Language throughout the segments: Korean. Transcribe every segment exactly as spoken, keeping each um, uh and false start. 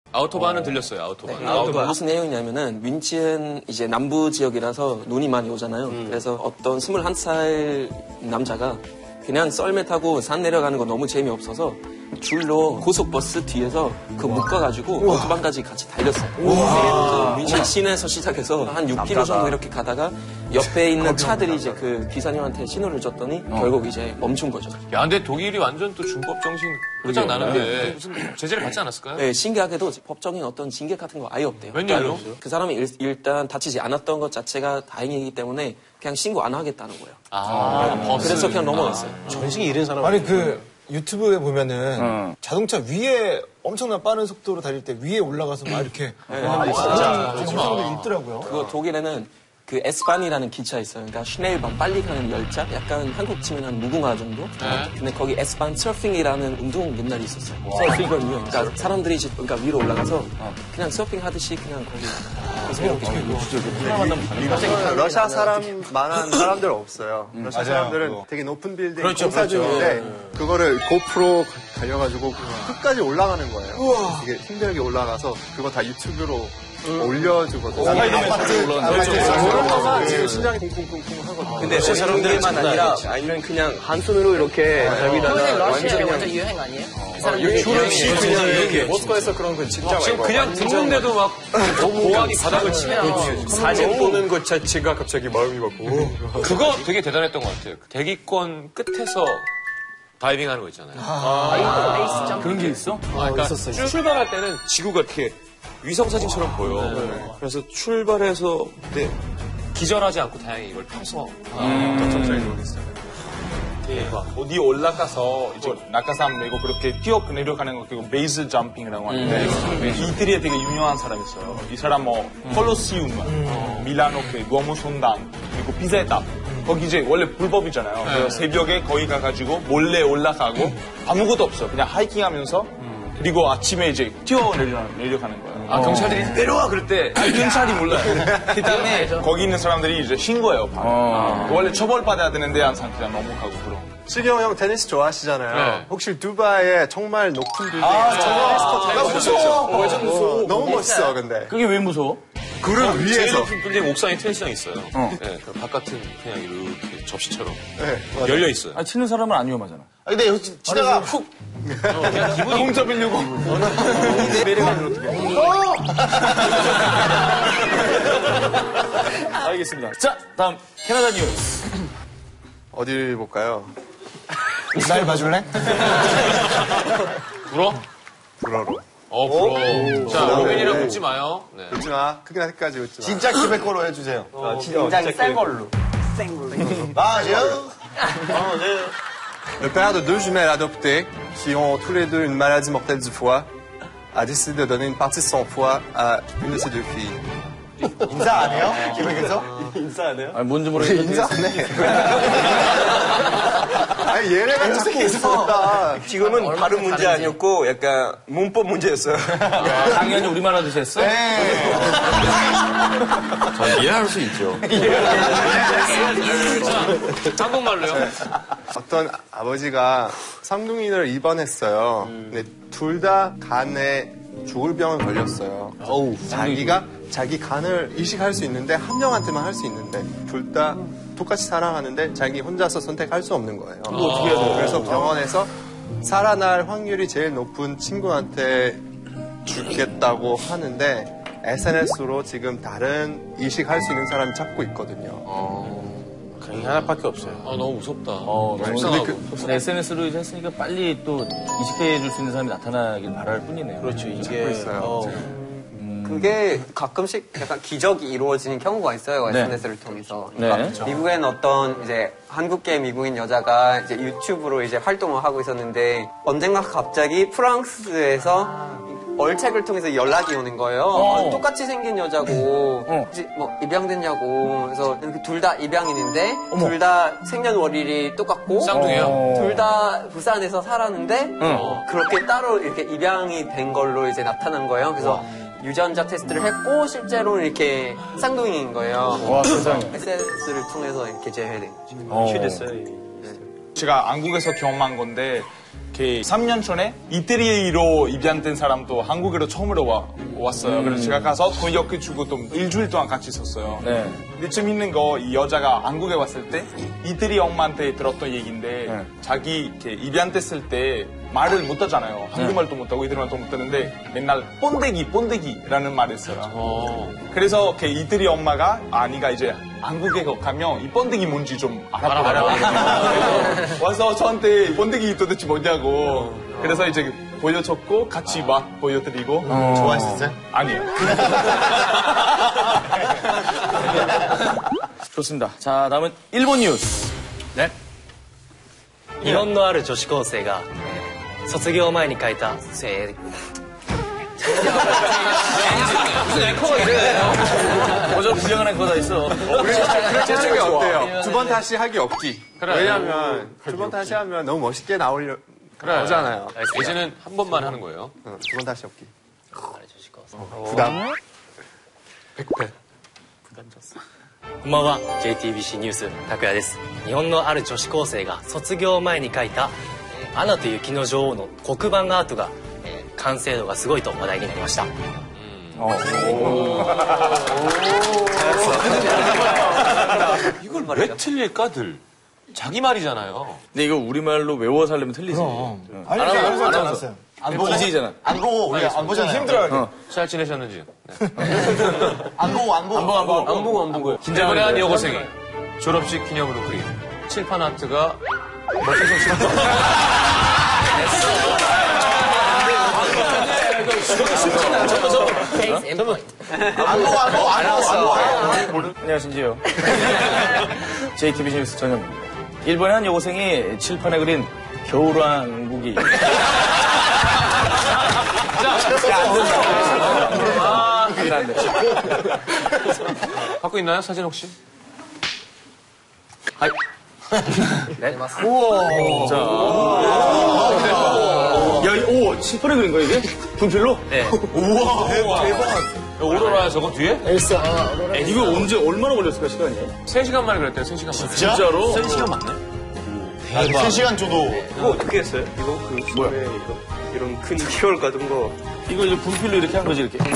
아우토반은 들렸어요, 아우토반. 네, 아우토반. 무슨 내용이냐면은, 윈치엔 이제 남부 지역이라서 눈이 많이 오잖아요. 음. 그래서 어떤 스물한 살 남자가 그냥 썰매 타고 산 내려가는 거 너무 재미없어서 줄로 고속버스 뒤에서 그 묶어가지고 아우토반까지 같이 달렸어요. 그 윈치엔 시내에서 시작해서 한 육 킬로미터 정도 이렇게 가다가 옆에 있는 차들이 이제 그 기사님한테 신호를 줬더니 어. 결국 이제 멈춘 거죠. 야, 근데 독일이 완전 또 준법 정신 끝장나는데 무슨 제재를 받지 않았을까요? 네, 신기하게도 법적인 어떤 징계 같은 거 아예 없대요. 웬일로? 그 사람이 일, 일단 다치지 않았던 것 자체가 다행이기 때문에 그냥 신고 안 하겠다는 거예요. 아, 네. 그래서 그냥 넘어갔어요. 아. 전신이 잃은 사람. 아니 그 유튜브에 보면은 어. 자동차 위에 엄청난 빠른 속도로 달릴 때 위에 올라가서 막 이렇게 네. 아, 진짜 영상도 있더라고요. 그거 독일에는 그 에스반이라는 기차 있어요. 그러니까 슈네일반 빨리 가는 열차? 약간 한국 치면 한 무궁화 정도? 네. 근데 거기 에스반 서핑이라는 운동 옛날에 있었어요. 서핑이거든요. 그러니까 사람들이 이제 그러니까 위로 올라가서 그냥 서핑 하듯이 그냥 거기 러시아 사람만한 사람들 없어요. 러시아 사람들은 되게 높은 빌딩 그렇죠, 공사 중인데 그렇죠. 그거를 고프로 달려가지고 끝까지 올라가는 거예요. 우와. 되게 힘들게 올라가서 그거 다 유튜브로 올려주거든요. 아파트 지금 심장이 쿵쿵쿵쿵 하거든요. 근데 러시아 사람들만 아니라 아니면 그냥 한 손으로 이렇게 여기다가 러시아에 완전 유행 아니에요? 휴일시 그냥 이렇게 모스크바에서 그런 건 진짜 지금 그냥 듣는데도 막 보안이 바닥을 치면 사진 보는 것 자체가 갑자기 마음이 막 그거 되게 대단했던 것 같아요. 대기권 끝에서 다이빙하는 거 있잖아요. 아, 그런 게 있어? 아, 그러니까 출발할 때는 지구가 이렇게 위성사진처럼 보여. 네. 그래서 출발해서 네, 기절하지 않고 다행히 이걸 타서 점점차에 이루어졌어요. 어디 올라가서 이제 낙하산 메고 그렇게 뛰어 내려가는 거 그리고 베이스 점핑이라고 하는데 음. 이태리에 되게 유명한 사람이 있어요. 이 사람 뭐 음. 콜로시움, 음. 밀라노 그 노무 성당 그리고 피자탑 거기 이제 원래 불법이잖아요. 네. 그래서 새벽에 거기 가가지고 몰래 올라가고 음. 아무것도 없어. 그냥 하이킹하면서 음. 그리고 아침에 이제 뛰어 내려, 내려가는 거예요. 아, 경찰들이 내려와 그럴 때 아, 경찰이 몰라요. 그 다음에 거기 있는 사람들이 이제 신고해요. 어. 원래 처벌받아야 되는데 항상 그냥 넘어가고 그럼. 시경 형 테니스 좋아하시잖아요. 네. 혹시 두바이에 정말 높은 빌딩 아, 테니스 아, 무서워. 완전 무서워. 너무 멋있어, 근데. 그게 왜 무서워? 그를 어, 위에서. 제일 높은 빌딩 옥상에 테니스장이 있어요. 어. 네, 그 바깥은 그냥 이렇게 접시처럼 네, 열려 있어요. 아, 치는 사람은 안 위험하잖아. 아, 근데 여기 치다가 훅. 어, 그냥 기분이 공 잡으려고. 내려가면 어떻게? 알겠습니다. 자, 다음 캐나다 뉴스. 어딜 볼까요? 날 봐줄래? 불어? 불어로. 어, 불어. 자, 로빈이랑 웃지 마요. 네. 웃지 마. 크게 나기까지 웃지 마. 진짜 키베코로 해주세요. 어, 진짜 센 걸로. 센 걸로. 맞아요. Le père de deux jumelles adoptées, qui ont tous les deux une maladie mortelle du foie, a décidé de donner une partie de son foie à une de ses deux filles. 인사 안 해요? 기백에서? 인사 안 해요? 아니, 뭔지 모르겠는데. 인사 안 해. 아니, 얘네가 자꾸 있었다. 지금은 발음 문제 아니었고 약간 문법 문제였어요. 아, 당연히 우리말 하듯이 했어? 네. 저 이해할 수 있죠. 한국말로요? 어떤 아버지가 쌍둥이를 입원했어요. 근데 둘 다 간에 죽을 병을 걸렸어요. 어우, 자기가 자기 간을 이식할 수 있는데 한 명한테만 할 수 있는데 둘 다 똑같이 사랑하는데 자기 혼자서 선택할 수 없는 거예요. 또 어떻게 해야 돼요? 그래서 병원에서 살아날 확률이 제일 높은 친구한테 주겠다고 하는데 에스엔에스로 지금 다른 이식할 수 있는 사람이 찾고 있거든요. 그게 하나밖에 없어요. 아, 너무 무섭다. 어, 너무 불쌍하고. 그, 에스엔에스로 이제 했으니까 빨리 또 이식해 줄 수 있는 사람이 나타나길 바랄 뿐이네요. 그렇죠. 이게 찾고 있어요. 어, 그게 가끔씩 약간 기적이 이루어지는 경우가 있어요. 네. 에스엔에스를 통해서. 네. 그러니까 미국엔 어떤 이제 한국계 미국인 여자가 이제 유튜브로 이제 활동을 하고 있었는데 언젠가 갑자기 프랑스에서 얼책을 통해서 연락이 오는 거예요. 어. 똑같이 생긴 여자고 어. 혹시 뭐 입양됐냐고. 그래서 둘 다 입양인인데 둘 다 생년월일이 똑같고 쌍둥이요? 둘 다 부산에서 살았는데 어. 그렇게 따로 이렇게 입양이 된 걸로 이제 나타난 거예요. 그래서 유전자 테스트를 했고 실제로는 이렇게 쌍둥이인 거예요. 와, 세상에. 에스엔에스를 통해서 이렇게 제외된 거죠. 어. 제가 한국에서 경험한 건데 삼 년 전에 이태리로 입양된 사람도 한국으로 처음으로 와, 왔어요. 그래서 제가 가서 번역해 주고 또 일주일 동안 같이 있었어요. 네. 근데 재밌는 거 이 여자가 한국에 왔을 때 이태리 엄마한테 들었던 얘기인데 네. 자기 이렇게 입양됐을 때 말을 못 하잖아요. 한국말도 못 하고 이태리 말도 못 하는데 맨날 본데기 본데기라는 말을 써요. 그래서 이렇게 이태리 엄마가 아니가 이제 한국에 가면 이 번데기 뭔지 좀 알아보라고 와서 저한테 번데기 도대체 뭐냐고 그래서 이제 보여줬고 같이 막 보여드리고 좋아하셨어요? 아니에요. 좋습니다. 자, 다음은 일본 뉴스. 네. 日本のある女子高生が、えー卒業前に書いた、えー 어저 부정하는 거다 있어. 제 쪽이 어때요? 두 번 다시 하기 없기. 왜냐면 두 번 다시 하면 너무 멋있게 나오려 나오잖아요. 이제는 한 번만 하는 거예요. 두 번 다시 없기. こんばんは ジェイティービーシー ニュース拓也です。日本のある女子高生が卒業前に書いた「アナと雪の女王」の黒板アートが、えー完成度がすごいと話題になりました。 이걸 왜 틀릴까들? 자기 말이잖아요. 근데 이거 우리말로 외워서 하려면 틀리지. 응. 아니, 안 하고, 아무것도 안 안 하고. 했어요. 안 보고. 디제이잖아. 안 보고 우리가 안 보잖아요. 힘들어요. 잘 지내셨는지. 안 보고 안 보고. 안 보고, 안 보고. 안 보고 안 보고. 이번에 한 여고생이 졸업식 기념으로 그린 칠판 아트가 멋진 칠판. Case in point. 안 보고 안 보고 안 보고. 안녕하신지요. 제이티비씨 뉴스 전현입니다. 일본의 한 여고생이 칠판에 그린 겨울왕국이. 아, 그긴 한데. 갖고 있나요? 사진 혹시? 야, 이- 오, 칠판에 그린 거야, 이게? 분필로? 네. 우와, 대박. 야, 오로라야 저거 뒤에? 이거 언제, 얼마나 걸렸을까, 시간이? 세 시간 만에 그랬대요. 세 시간 만에. 진짜로? 세 시간 맞네? 세 시간 줘도. 이거 어떻게 했어요? 이거 그 뭐야? 이거 이런 큰 기월 같은 거. 이거 이제 분필로 이렇게 한 거지, 이렇게.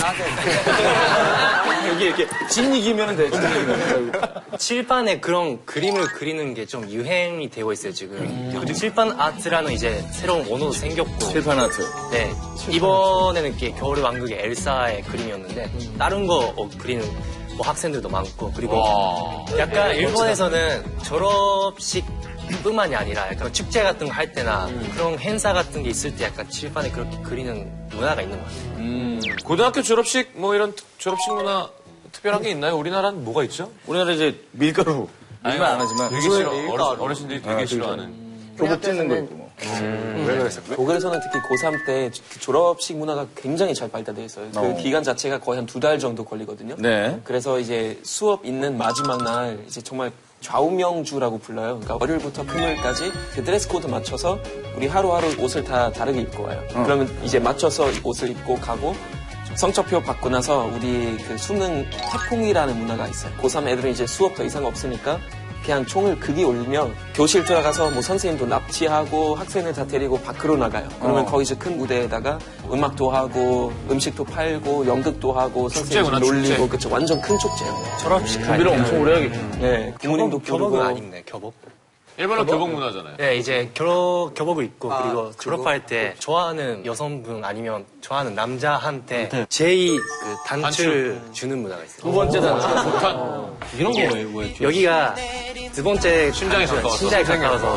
이게 이렇게 진 이기면 돼, 진 이기면. 칠판에 그런 그림을 그리는 게 좀 유행이 되고 있어요 지금. 칠판 아트라는 이제 새로운 언어도 생겼고. 칠판 아트. 네. 이번에는 이게 겨울의 왕국의 엘사의 그림이었는데 다른 거 어, 그리는 뭐 학생들도 많고 그리고 와. 약간 일본에서는 졸업식 뿐만이 아니라 약간 축제 같은 거 할 때나 그런 행사 같은 게 있을 때 약간 칠판에 그렇게 그리는 문화가 있는 것 같아요. 음, 고등학교 졸업식 뭐 이런 특- 졸업식 문화 특별한 게 있나요? 우리나라는 뭐가 있죠? 우리나라 이제 밀가루. 밀만 안 하지만. 되게 싫어. 어르신, 어르신들이 되게 싫어하는. 교복 찢는 거 있고 뭐. 독일에서는 특히 고삼 때 졸업식 문화가 굉장히 잘 발달돼 있어요. 그 어. 기간 자체가 거의 한 두 달 정도 걸리거든요. 네. 그래서 이제 수업 있는 마지막 날 이제 정말 좌우명주라고 불러요. 그러니까 월요일부터 금요일까지 그 드레스 코드 맞춰서 우리 하루하루 옷을 다 다르게 입고 와요. 그러면 이제 맞춰서 옷을 입고 가고 성적표 받고 나서 우리 그 수능 태풍이라는 문화가 있어요. 고삼 애들은 이제 수업 더 이상 없으니까 그냥 총을 극이 올리면 교실 들어가서 뭐 선생님도 납치하고 학생들 다 데리고 밖으로 나가요. 그러면 어. 거기서 큰 무대에다가 음악도 하고 음식도 팔고 연극도 하고 선생님 축제구나, 놀리고 축제. 그쵸 완전 큰 축제예요. 졸업식 할 준비를 때. 엄청 오래 하겠네. 네, 부모님도 교복은 부르고 안 입네, 교복. 일본은 교복 문화잖아요. 네, 이제 결, 교복을 입고 그리고 졸업할 때 좋아하는 여성분 아니면 좋아하는 남자한테 제이 그 단추를 주는 문화가 있어요. 두 번째 단추. 북한. 이런 거 왜, 왜? 여기가 두 번째 심장에 단추가 가까워서. 심장에 가까워서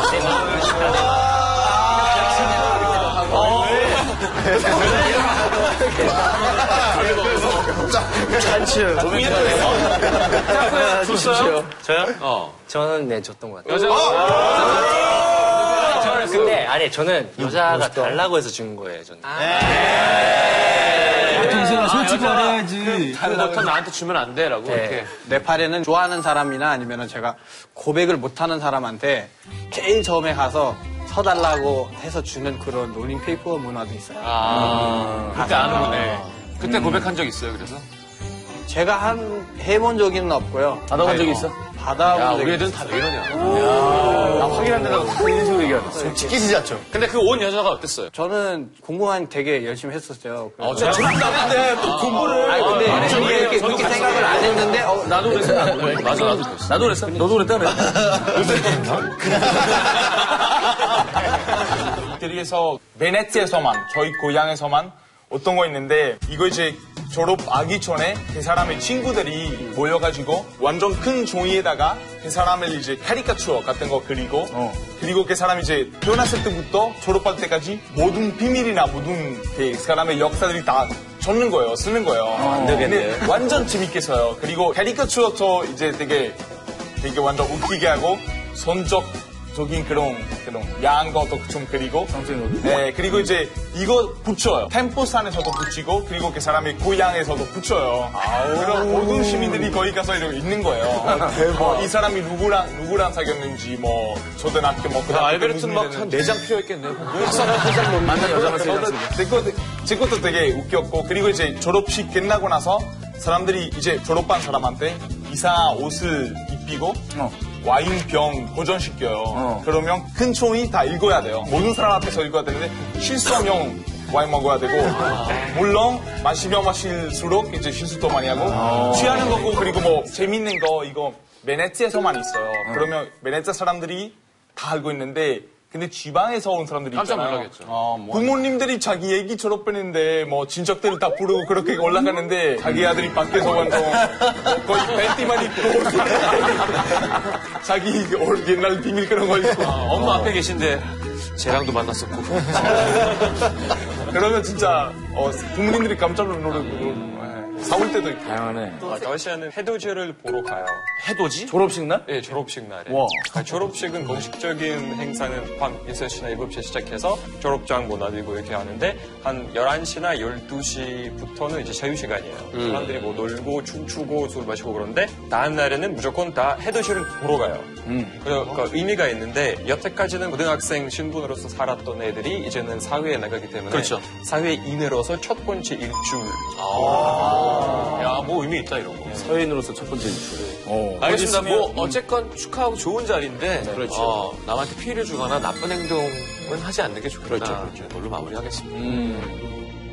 단추. 줬어요? 저요? 어. 저는 네 줬던 것 같아요. 여자. 근데 아니 저는 여자가 달라고 해서 준 거예요. 저는. 솔직히 말해야지. 다음부터 나한테 주면 안 돼라고 네. 이렇게. 내 팔에는 좋아하는 사람이나 아니면 제가 고백을 못하는 사람한테 제일 처음에 가서 서달라고 해서 주는 그런 롤링페이퍼 문화도 있어요. 아, 그때 아는구네. 그때 고백한 적 있어요, 그래서? 제가 한 해본 적은 없고요. 받아본 적 있어? 받아본 야, 적이 우리 애들은 다 왜 이러냐. 나 확인한 데다가 다 이런 식으로 얘기하는 지키시지 않죠? 근데 그 온 여자가 어땠어요? 저는 공부만 되게 열심히 했었어요. 어, 진짜 나는데 또 공부를. 아니 근데 아니, 이게 이렇게 저기 그렇게 생각을 안 했는데 어, 나도 그랬어. 맞아, 나도 그랬어. 나도 그랬어. 너도 그랬다 그래. 이태리에서 베네치에서만 저희 고향에서만 어떤 거 있는데 이거 이제 졸업하기 전에 그 사람의 친구들이 모여가지고 완전 큰 종이에다가 그 사람을 이제 카리카처 같은 거 그리고 그리고 그 사람이 이제 태어났을 때부터 졸업할 때까지 모든 비밀이나 모든 그 사람의 역사들이 다 적는 거예요, 쓰는 거예요. 안 되겠네. 근데 완전 재밌게 써요. 그리고 카리카처도 이제 되게 되게 완전 웃기게 하고 선적적인 그런 그런 야한 것도 좀 그리고 네 그리고 이제 이거 붙여요. 템포산에서도 붙이고 그리고 그 사람의 고향에서도 붙여요. 그런 모든 시민들이 거기 가서 이러고 있는 거예요. 뭐 이 사람이 누구랑 누구랑 사귀었는지 뭐 초등학교 뭐 야, 고등학교 때 알베르트는 무슨 막 일을 한 네 장 필요했겠네. 만난 여자만 세 저도 제 것도, 제 것도 되게 웃겼고 그리고 이제 졸업식 끝나고 나서 사람들이 이제 졸업한 사람한테 이상한 옷을 입히고 와인병 고정시켜요. 어. 그러면 큰 총이 다 읽어야 돼요. 모든 사람 앞에서 읽어야 되는데 실수하면 와인 먹어야 되고 물론 마시면 마실수록 이제 실수도 많이 하고 취하는 거고 그리고 뭐 재밌는 거 이거 베네치에서만 있어요. 그러면 베네치아 사람들이 다 알고 있는데 근데 지방에서 온 사람들이 깜짝 있잖아요. 놀라겠죠. 어, 뭐 부모님들이 자기 애기 졸업했는데 뭐 친척들을 다 부르고 그렇게 올라가는데 자기 아들이 밖에서 완전 거의 팬티만 입고 자기 올- 옛날 비밀 그런 거 입고 엄마 앞에 계신데 쟤랑도 만났었고. 그러면 진짜 어, 부모님들이 깜짝 놀라고 사올 때도 있고. 다양하네. 러시아는 해돋이를 보러 가요. 해돋이? 졸업식 날? 네, 졸업식 날에. 와. 아, 졸업식은 공식적인 행사는 밤 여섯 시나 일곱 시에 시작해서 졸업장 못 놔두고 이렇게 하는데 한 열한 시나 열두 시부터는 이제 자유 시간이에요. 사람들이 뭐 놀고 춤추고 술 마시고 그런데 다음 날에는 무조건 다 해돋이를 보러 가요. 그래서 그 의미가 있는데 여태까지는 고등학생 신분으로서 살았던 애들이 이제는 사회에 나가기 때문에 그렇죠. 사회인으로서 첫 번째 일주일 야, 뭐 의미 있다, 이런 거. 서인으로서 첫 번째 인출. 어. 알겠습니다. 뭐, 어쨌건 축하하고 좋은 자리인데, 그렇죠. 어, 남한테 피해를 주거나 나쁜 행동은 하지 않는 게 좋겠다. 그렇죠, 그렇죠. 걸로 마무리하겠습니다. 음.